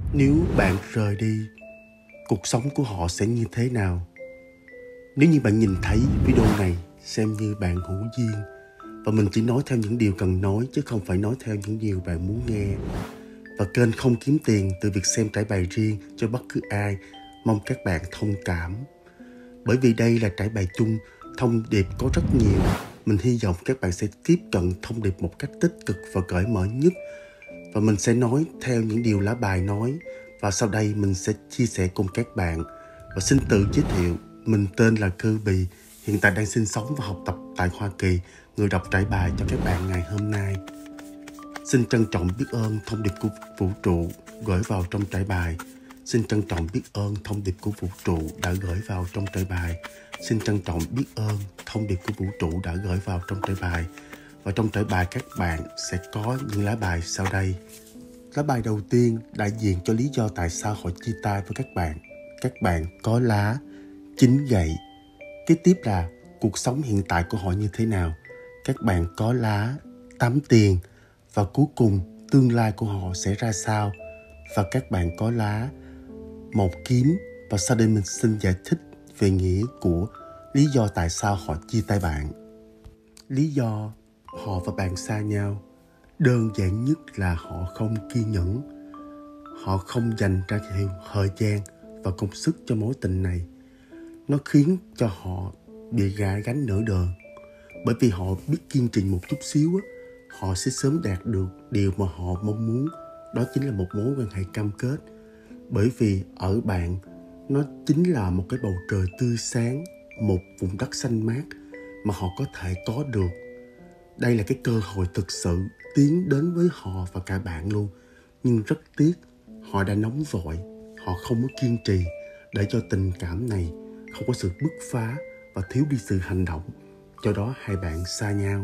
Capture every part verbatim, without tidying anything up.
Nếu bạn rời đi, cuộc sống của họ sẽ như thế nào? Nếu như bạn nhìn thấy video này, xem như bạn hữu duyên và mình chỉ nói theo những điều cần nói chứ không phải nói theo những điều bạn muốn nghe. Và kênh không kiếm tiền từ việc xem trải bài riêng cho bất cứ ai, mong các bạn thông cảm. Bởi vì đây là trải bài chung, thông điệp có rất nhiều. Mình hy vọng các bạn sẽ tiếp cận thông điệp một cách tích cực và cởi mở nhất. Và mình sẽ nói theo những điều lá bài nói. Và sau đây mình sẽ chia sẻ cùng các bạn. Và xin tự giới thiệu, mình tên là Kirby, hiện tại đang sinh sống và học tập tại Hoa Kỳ, người đọc trải bài cho các bạn ngày hôm nay. Xin trân trọng biết ơn thông điệp của vũ trụ gửi vào trong trải bài. Xin trân trọng biết ơn thông điệp của vũ trụ đã gửi vào trong trải bài. Xin trân trọng biết ơn thông điệp của vũ trụ đã gửi vào trong trải bài. Và trong trải bài các bạn sẽ có những lá bài sau đây. Lá bài đầu tiên đại diện cho lý do tại sao họ chia tay với các bạn. Các bạn có lá chín gậy. Tiếp tiếp là cuộc sống hiện tại của họ như thế nào. Các bạn có lá tám tiền. Và cuối cùng tương lai của họ sẽ ra sao. Và các bạn có lá một kiếm. Và sau đây mình xin giải thích về nghĩa của lý do tại sao họ chia tay bạn. Lý do họ và bạn xa nhau đơn giản nhất là họ không kiên nhẫn. Họ không dành ra nhiều thời gian và công sức cho mối tình này. Nó khiến cho họ bị gã gánh nửa đời. Bởi vì họ biết kiên trì một chút xíu, họ sẽ sớm đạt được điều mà họ mong muốn. Đó chính là một mối quan hệ cam kết. Bởi vì ở bạn, nó chính là một cái bầu trời tươi sáng, một vùng đất xanh mát mà họ có thể có được. Đây là cái cơ hội thực sự tiến đến với họ và cả bạn luôn. Nhưng rất tiếc, họ đã nóng vội, họ không có kiên trì để cho tình cảm này không có sự bứt phá và thiếu đi sự hành động. Do đó hai bạn xa nhau.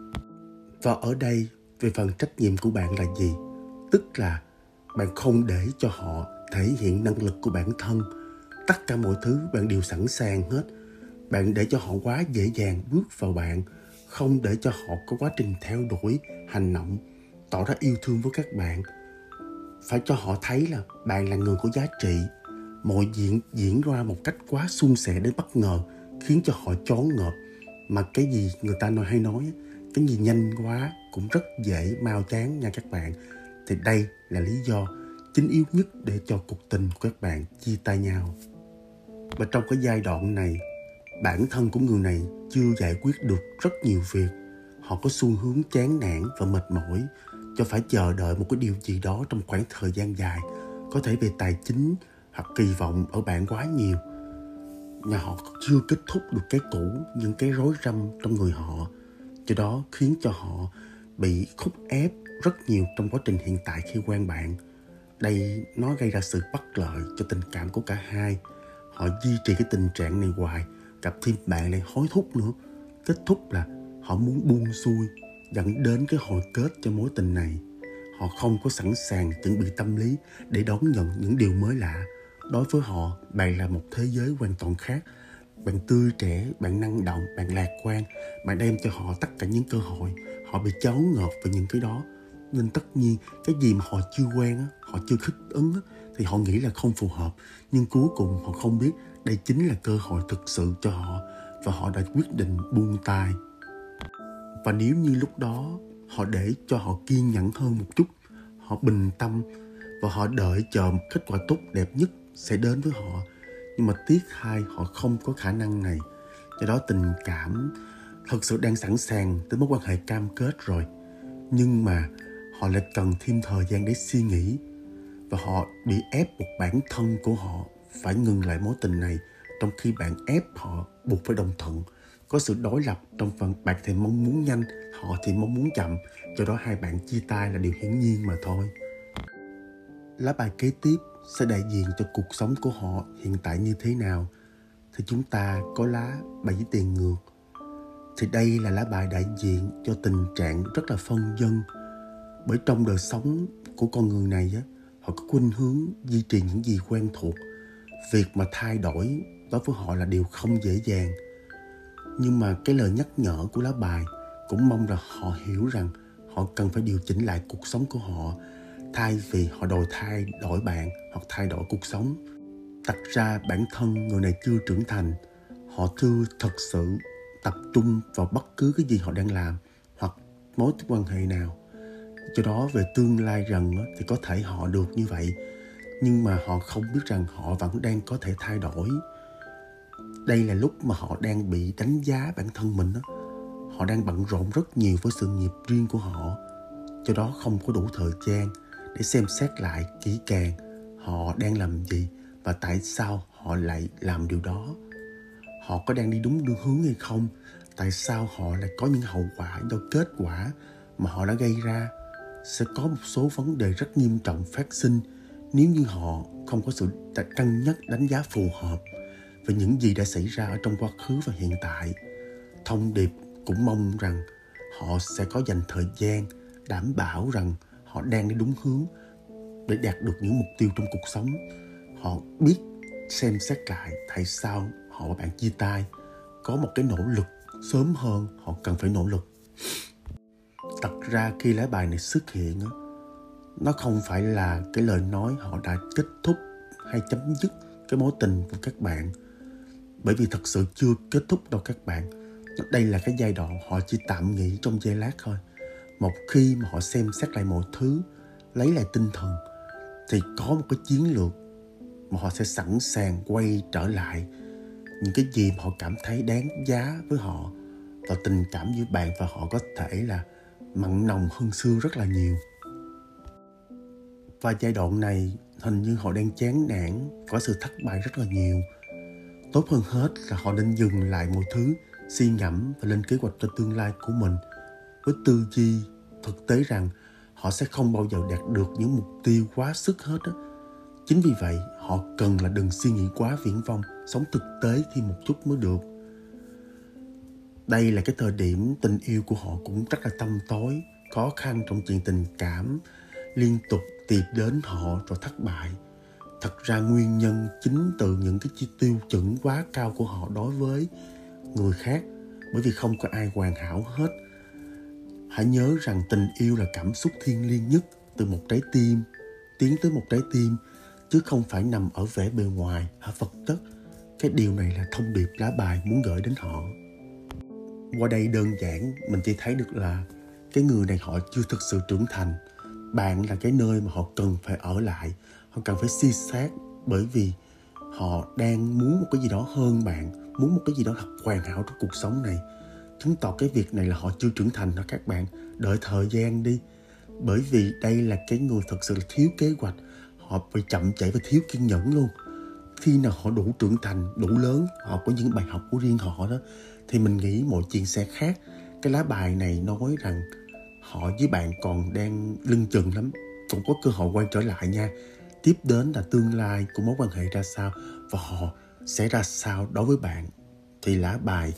Và ở đây, về phần trách nhiệm của bạn là gì? Tức là bạn không để cho họ thể hiện năng lực của bản thân. Tất cả mọi thứ bạn đều sẵn sàng hết. Bạn để cho họ quá dễ dàng bước vào bạn. Không để cho họ có quá trình theo đuổi, hành động, tỏ ra yêu thương với các bạn. Phải cho họ thấy là bạn là người có giá trị. Mọi chuyện diễn ra một cách quá suôn sẻ đến bất ngờ, khiến cho họ choáng ngợp. Mà cái gì người ta nói hay nói, cái gì nhanh quá cũng rất dễ mau chán nha các bạn. Thì đây là lý do chính yếu nhất để cho cuộc tình của các bạn chia tay nhau. Và trong cái giai đoạn này, bản thân của người này chưa giải quyết được rất nhiều việc. Họ có xu hướng chán nản và mệt mỏi, cho phải chờ đợi một cái điều gì đó trong khoảng thời gian dài. Có thể về tài chính hoặc kỳ vọng ở bạn quá nhiều. Nhà họ chưa kết thúc được cái cũ, những cái rối rắm trong người họ. Do đó khiến cho họ bị thúc ép rất nhiều trong quá trình hiện tại khi quen bạn. Đây nó gây ra sự bất lợi cho tình cảm của cả hai. Họ duy trì cái tình trạng này hoài, gặp thêm bạn lại hối thúc nữa. Kết thúc là họ muốn buông xuôi, dẫn đến cái hồi kết cho mối tình này. Họ không có sẵn sàng chuẩn bị tâm lý để đón nhận những điều mới lạ. Đối với họ, bạn là một thế giới hoàn toàn khác. Bạn tươi trẻ, bạn năng động, bạn lạc quan. Bạn đem cho họ tất cả những cơ hội. Họ bị choáng ngợp về những cái đó. Nên tất nhiên, cái gì mà họ chưa quen, họ chưa thích ứng, thì họ nghĩ là không phù hợp. Nhưng cuối cùng họ không biết đây chính là cơ hội thực sự cho họ. Và họ đã quyết định buông tay. Và nếu như lúc đó họ để cho họ kiên nhẫn hơn một chút, họ bình tâm và họ đợi chờ một kết quả tốt đẹp nhất sẽ đến với họ. Nhưng mà tiếc hai, họ không có khả năng này. Do đó tình cảm thật sự đang sẵn sàng tới mối quan hệ cam kết rồi. Nhưng mà họ lại cần thêm thời gian để suy nghĩ. Và họ bị ép buộc bản thân của họ phải ngừng lại mối tình này. Trong khi bạn ép họ buộc phải đồng thuận. Có sự đối lập trong phần bạn thì mong muốn nhanh, họ thì mong muốn chậm. Do đó hai bạn chia tay là điều hiển nhiên mà thôi. Lá bài kế tiếp sẽ đại diện cho cuộc sống của họ hiện tại như thế nào. Thì chúng ta có lá bảy tiền ngược. Thì đây là lá bài đại diện cho tình trạng rất là phân vân. Bởi trong đời sống của con người này á, họ có khuynh hướng duy trì những gì quen thuộc. Việc mà thay đổi đối với họ là điều không dễ dàng. Nhưng mà cái lời nhắc nhở của lá bài cũng mong là họ hiểu rằng họ cần phải điều chỉnh lại cuộc sống của họ. thay vì họ đòi thay đổi bạn hoặc thay đổi cuộc sống. Thật ra bản thân người này chưa trưởng thành, họ chưa thật sự tập trung vào bất cứ cái gì họ đang làm hoặc mối quan hệ nào. Do đó về tương lai gần thì có thể họ được như vậy, nhưng mà họ không biết rằng họ vẫn đang có thể thay đổi. Đây là lúc mà họ đang bị đánh giá bản thân mình. Họ đang bận rộn rất nhiều với sự nghiệp riêng của họ, do đó không có đủ thời gian để xem xét lại kỹ càng họ đang làm gì và tại sao họ lại làm điều đó. Họ có đang đi đúng đường hướng hay không? Tại sao họ lại có những hậu quả do kết quả mà họ đã gây ra? Sẽ có một số vấn đề rất nghiêm trọng phát sinh nếu như họ không có sự cân nhắc đánh giá phù hợp về những gì đã xảy ra ở trong quá khứ và hiện tại. Thông điệp cũng mong rằng họ sẽ có dành thời gian đảm bảo rằng họ đang đi đúng hướng để đạt được những mục tiêu trong cuộc sống. Họ biết xem xét lại tại sao họ và bạn chia tay, có một cái nỗ lực sớm hơn họ cần phải nỗ lực. Thật ra khi lá bài này xuất hiện, nó không phải là cái lời nói họ đã kết thúc hay chấm dứt cái mối tình của các bạn, bởi vì thật sự chưa kết thúc đâu các bạn. Đây là cái giai đoạn họ chỉ tạm nghỉ trong giây lát thôi. Một khi mà họ xem xét lại mọi thứ, lấy lại tinh thần, thì có một cái chiến lược mà họ sẽ sẵn sàng quay trở lại những cái gì mà họ cảm thấy đáng giá với họ, và tình cảm với bạn và họ có thể là mặn nồng hơn xưa rất là nhiều. Và giai đoạn này hình như họ đang chán nản, có sự thất bại rất là nhiều. Tốt hơn hết là họ nên dừng lại mọi thứ, suy ngẫm và lên kế hoạch cho tương lai của mình với tư duy thực tế rằng họ sẽ không bao giờ đạt được những mục tiêu quá sức hết á. Chính vì vậy họ cần là đừng suy nghĩ quá viển vông, sống thực tế thêm một chút mới được. Đây là cái thời điểm tình yêu của họ cũng rất là tăm tối, khó khăn trong chuyện tình cảm, liên tục tìm đến họ rồi thất bại. Thật ra nguyên nhân chính từ những cái chi tiêu chuẩn quá cao của họ đối với người khác, bởi vì không có ai hoàn hảo hết. Hãy nhớ rằng tình yêu là cảm xúc thiêng liêng nhất từ một trái tim tiến tới một trái tim, chứ không phải nằm ở vẻ bề ngoài hay vật chất. Cái điều này là thông điệp lá bài muốn gửi đến họ. Qua đây đơn giản mình chỉ thấy được là cái người này họ chưa thực sự trưởng thành. Bạn là cái nơi mà họ cần phải ở lại, họ cần phải suy xét, bởi vì họ đang muốn một cái gì đó hơn bạn, muốn một cái gì đó thật hoàn hảo trong cuộc sống này. Chứng tỏ cái việc này là họ chưa trưởng thành đó các bạn. Đợi thời gian đi, bởi vì đây là cái người thật sự là thiếu kế hoạch. Họ bị chậm chạp và thiếu kiên nhẫn luôn. Khi nào họ đủ trưởng thành, đủ lớn, họ có những bài học của riêng họ đó, thì mình nghĩ mọi chuyện sẽ khác. Cái lá bài này nói rằng họ với bạn còn đang lưng chừng lắm, cũng có cơ hội quay trở lại nha. Tiếp đến là tương lai của mối quan hệ ra sao và họ sẽ ra sao đối với bạn. Thì lá bài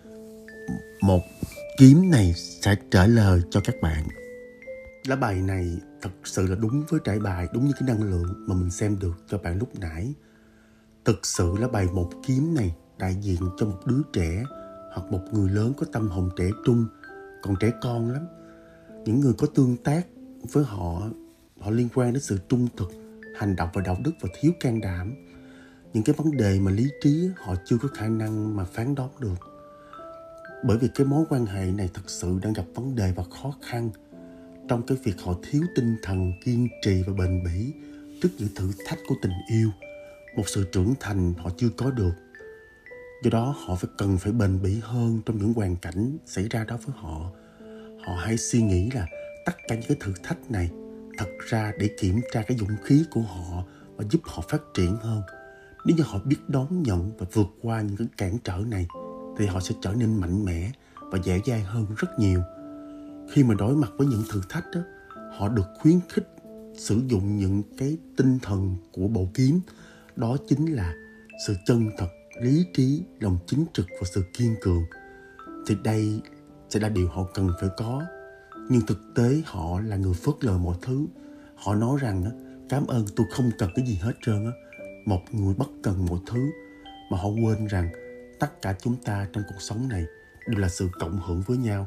một kiếm này sẽ trả lời cho các bạn. Lá bài này thật sự là đúng với trải bài, đúng như cái năng lượng mà mình xem được cho bạn lúc nãy. Thực sự lá bài một kiếm này đại diện cho một đứa trẻ hoặc một người lớn có tâm hồn trẻ trung, còn trẻ con lắm. Những người có tương tác với họ, họ liên quan đến sự trung thực, hành động và đạo đức và thiếu can đảm. Những cái vấn đề mà lý trí họ chưa có khả năng mà phán đoán được. Bởi vì cái mối quan hệ này thực sự đang gặp vấn đề và khó khăn trong cái việc họ thiếu tinh thần kiên trì và bền bỉ trước những thử thách của tình yêu. Một sự trưởng thành họ chưa có được. Do đó họ phải cần phải bền bỉ hơn trong những hoàn cảnh xảy ra đó với họ. Họ hãy suy nghĩ là tất cả những cái thử thách này thật ra để kiểm tra cái dũng khí của họ và giúp họ phát triển hơn. Nếu như họ biết đón nhận và vượt qua những cái cản trở này thì họ sẽ trở nên mạnh mẽ và dễ dàng hơn rất nhiều. Khi mà đối mặt với những thử thách đó, họ được khuyến khích sử dụng những cái tinh thần của bộ kiếm. Đó chính là sự chân thật, lý trí, lòng chính trực và sự kiên cường. Thì đây sẽ là điều họ cần phải có. Nhưng thực tế họ là người phớt lờ mọi thứ. Họ nói rằng cảm ơn, tôi không cần cái gì hết trơn. Một người bất cần mọi thứ. Mà họ quên rằng tất cả chúng ta trong cuộc sống này đều là sự cộng hưởng với nhau.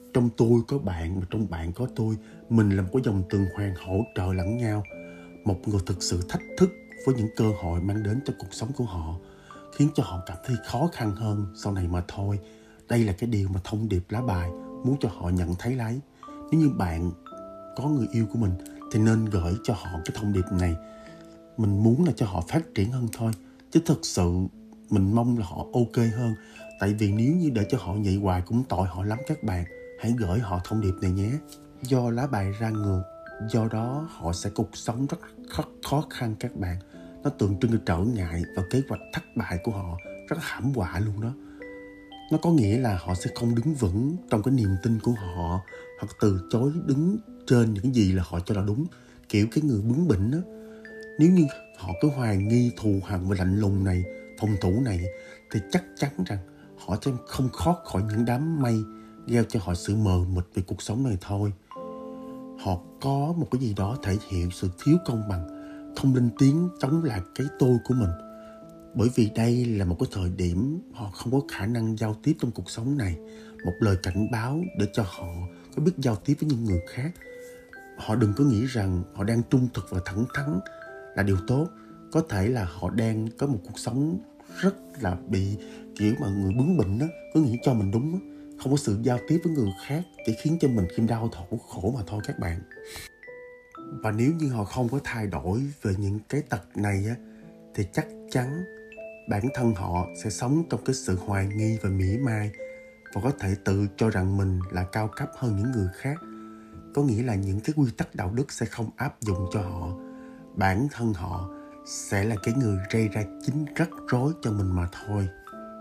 trong tôi có bạn, mà trong bạn có tôi. Mình là một cái dòng tuần hoàn hỗ trợ lẫn nhau. Một người thực sự thách thức với những cơ hội mang đến cho cuộc sống của họ, khiến cho họ cảm thấy khó khăn hơn sau này mà thôi. Đây là cái điều mà thông điệp lá bài muốn cho họ nhận thấy lấy. Nếu như bạn có người yêu của mình thì nên gửi cho họ cái thông điệp này. Mình muốn là cho họ phát triển hơn thôi, chứ thực sự mình mong là họ ok hơn. Tại vì nếu như để cho họ vậy hoài cũng tội họ lắm các bạn. Hãy gửi họ thông điệp này nhé. Do lá bài ra ngược, do đó họ sẽ cuộc sống rất khó, khó khăn các bạn. Nó tượng trưng cho trở ngại và kế hoạch thất bại của họ rất là hãm họa luôn đó. Nó có nghĩa là họ sẽ không đứng vững trong cái niềm tin của họ, hoặc từ chối đứng trên những gì là họ cho là đúng. Kiểu cái người bướng bỉnh đó. Nếu như họ cứ hoài nghi, thù hằn và lạnh lùng này, phòng thủ này, thì chắc chắn rằng họ sẽ không thoát khỏi những đám mây gieo cho họ sự mờ mịt về cuộc sống này thôi. Họ có một cái gì đó thể hiện sự thiếu công bằng, không lên tiếng chống lại cái tôi của mình. Bởi vì đây là một cái thời điểm họ không có khả năng giao tiếp trong cuộc sống này. Một lời cảnh báo để cho họ có biết giao tiếp với những người khác. Họ đừng có nghĩ rằng họ đang trung thực và thẳng thắn là điều tốt. Có thể là họ đang có một cuộc sống rất là bị kiểu mà người bướng bỉnh á, cứ nghĩ cho mình đúng á, không có sự giao tiếp với người khác, chỉ khiến cho mình thêm đau khổ khổ mà thôi các bạn. Và nếu như họ không có thay đổi về những cái tật này á, thì chắc chắn bản thân họ sẽ sống trong cái sự hoài nghi và mỉa mai, và có thể tự cho rằng mình là cao cấp hơn những người khác. Có nghĩa là những cái quy tắc đạo đức sẽ không áp dụng cho họ. Bản thân họ sẽ là cái người gây ra chính rắc rối cho mình mà thôi.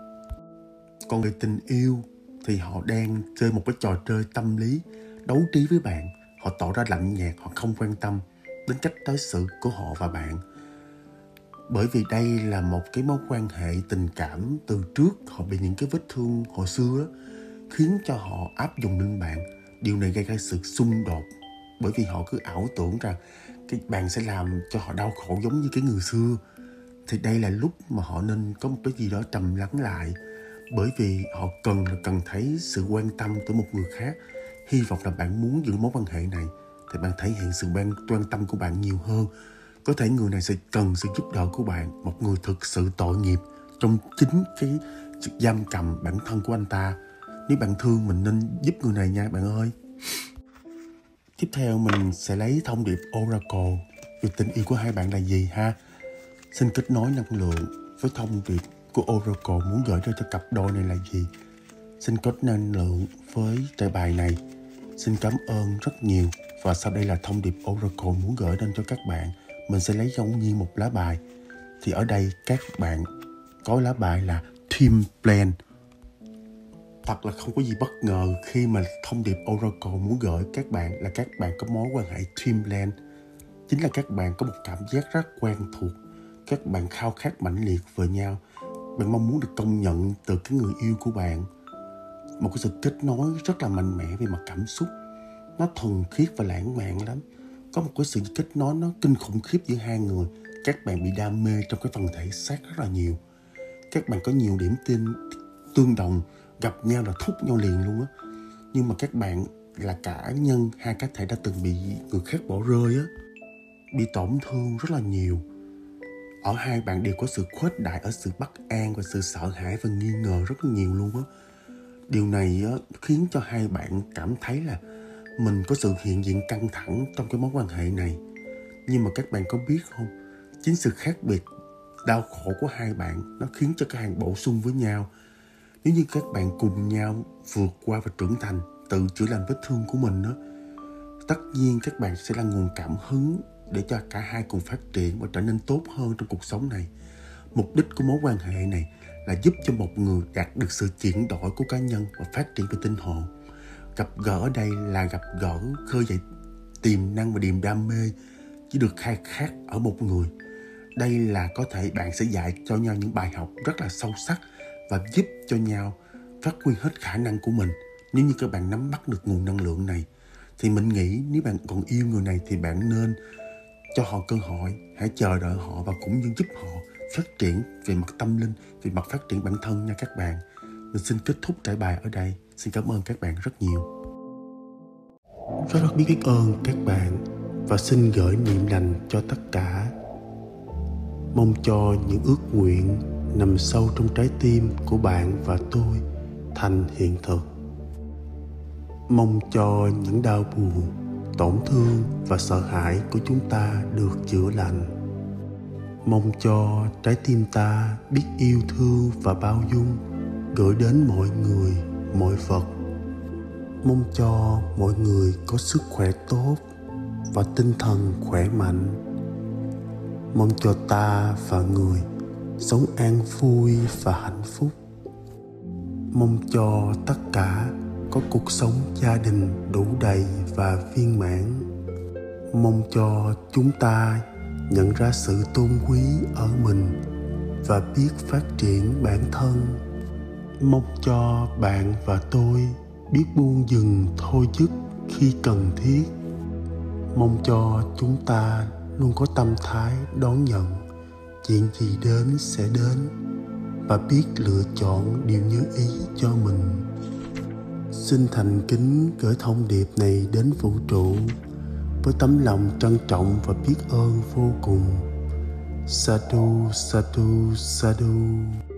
Còn về tình yêu thì họ đang chơi một cái trò chơi tâm lý, đấu trí với bạn. Họ tỏ ra lạnh nhạt, họ không quan tâm đến cách đối xử của họ và bạn. Bởi vì đây là một cái mối quan hệ tình cảm từ trước họ bị những cái vết thương hồi xưa đó, khiến cho họ áp dụng lên bạn. Điều này gây ra sự xung đột, bởi vì họ cứ ảo tưởng rằng cái bạn sẽ làm cho họ đau khổ giống như cái người xưa. Thì đây là lúc mà họ nên có một cái gì đó trầm lắng lại, bởi vì họ cần cần thấy sự quan tâm từ một người khác. Hy vọng là bạn muốn giữ mối quan hệ này thì bạn thể hiện sự quan, quan tâm của bạn nhiều hơn. Có thể người này sẽ cần sự giúp đỡ của bạn, một người thực sự tội nghiệp trong chính cái sự giam cầm bản thân của anh ta. Nếu bạn thương mình nên giúp người này nha bạn ơi. Tiếp theo mình sẽ lấy thông điệp Oracle về tình yêu của hai bạn là gì ha. Xin kết nối năng lượng với thông điệp của Oracle muốn gửi ra cho cặp đôi này là gì. Xin kết năng lượng với tờ bài này. Xin cảm ơn rất nhiều. Và sau đây là thông điệp Oracle muốn gửi đến cho các bạn. Mình sẽ lấy ngẫu nhiên một lá bài. Thì ở đây các bạn có lá bài là Team Plan. Thật là không có gì bất ngờ khi mà thông điệp Oracle muốn gửi các bạn là các bạn có mối quan hệ Twin Blend. Chính là các bạn có một cảm giác rất quen thuộc. Các bạn khao khát mãnh liệt về nhau. Bạn mong muốn được công nhận từ cái người yêu của bạn. Một cái sự kết nối rất là mạnh mẽ về mặt cảm xúc. Nó thuần khiết và lãng mạn lắm. Có một cái sự kết nối nó kinh khủng khiếp giữa hai người. Các bạn bị đam mê trong cái phần thể xác rất là nhiều. Các bạn có nhiều điểm tin tương đồng, gặp nhau là thúc nhau liền luôn á. Nhưng mà các bạn là cả nhân hai cá thể đã từng bị người khác bỏ rơi á, bị tổn thương rất là nhiều. Ở hai bạn đều có sự khuếch đại ở sự bất an và sự sợ hãi và nghi ngờ rất là nhiều luôn á. Điều này á, khiến cho hai bạn cảm thấy là mình có sự hiện diện căng thẳng trong cái mối quan hệ này. Nhưng mà các bạn có biết không, chính sự khác biệt đau khổ của hai bạn nó khiến cho các bạn bổ sung với nhau. Nếu như các bạn cùng nhau vượt qua và trưởng thành, tự chữa lành vết thương của mình đó, tất nhiên các bạn sẽ là nguồn cảm hứng để cho cả hai cùng phát triển và trở nên tốt hơn trong cuộc sống này. Mục đích của mối quan hệ này là giúp cho một người đạt được sự chuyển đổi của cá nhân và phát triển về tinh hồn. Gặp gỡ ở đây là gặp gỡ khơi dậy tiềm năng và niềm đam mê chỉ được khai thác ở một người. Đây là có thể bạn sẽ dạy cho nhau những bài học rất là sâu sắc và giúp cho nhau phát huy hết khả năng của mình. Nếu như các bạn nắm bắt được nguồn năng lượng này, thì mình nghĩ nếu bạn còn yêu người này thì bạn nên cho họ cơ hội, hãy chờ đợi họ và cũng như giúp họ phát triển về mặt tâm linh, về mặt phát triển bản thân nha các bạn. Mình xin kết thúc trải bài ở đây. Xin cảm ơn các bạn rất nhiều. Rất rất biết ơn các bạn và xin gửi niềm lành cho tất cả. Mong cho những ước nguyện nằm sâu trong trái tim của bạn và tôi thành hiện thực. Mong cho những đau buồn, tổn thương và sợ hãi của chúng ta được chữa lành. Mong cho trái tim ta biết yêu thương và bao dung, gửi đến mọi người, mọi vật. Mong cho mọi người có sức khỏe tốt và tinh thần khỏe mạnh. Mong cho ta và người sống an vui và hạnh phúc. Mong cho tất cả có cuộc sống gia đình đủ đầy và viên mãn. Mong cho chúng ta nhận ra sự tôn quý ở mình và biết phát triển bản thân. Mong cho bạn và tôi biết buông dừng thôi dứt khi cần thiết. Mong cho chúng ta luôn có tâm thái đón nhận chuyện gì đến sẽ đến và biết lựa chọn điều như ý cho mình. Xin thành kính gửi thông điệp này đến vũ trụ với tấm lòng trân trọng và biết ơn vô cùng. Sadhu, sadhu, sadhu.